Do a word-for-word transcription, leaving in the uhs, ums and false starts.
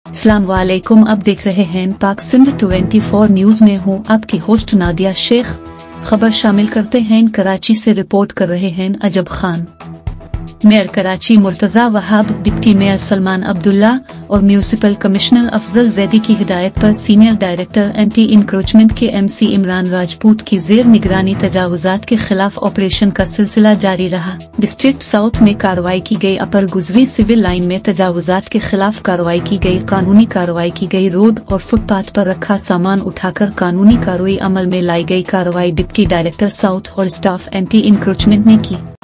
अस्सलाम वालेकुम। अब देख रहे हैं पाक सिंध चौबीस न्यूज में हूँ आपकी होस्ट नादिया शेख। खबर शामिल करते हैं। कराची से रिपोर्ट कर रहे हैं Ajab Khan. Mayor Karachi Murtaza Wahab, deputy mayor Salman Abdullah और म्यूनिसिपल कमिश्नर अफजल जैदी की हिदायत पर सीनियर डायरेक्टर एंटी इंक्रोचमेंट के एमसी इमरान राजपूत की जेर निगरानी तजावुजात के खिलाफ ऑपरेशन का सिलसिला जारी रहा। डिस्ट्रिक्ट साउथ में कार्रवाई की गई। अपर गुजरी सिविल लाइन में तजावुजात के खिलाफ कार्रवाई की गई। कानूनी कार्रवाई की गई। रोड और फुटपाथ पर रखा सामान उठाकर कानूनी कार्रवाई अमल में लाई गई। कार्रवाई डिप्टी डायरेक्टर साउथ और स्टाफ एंटी इंक्रोचमेंट ने की।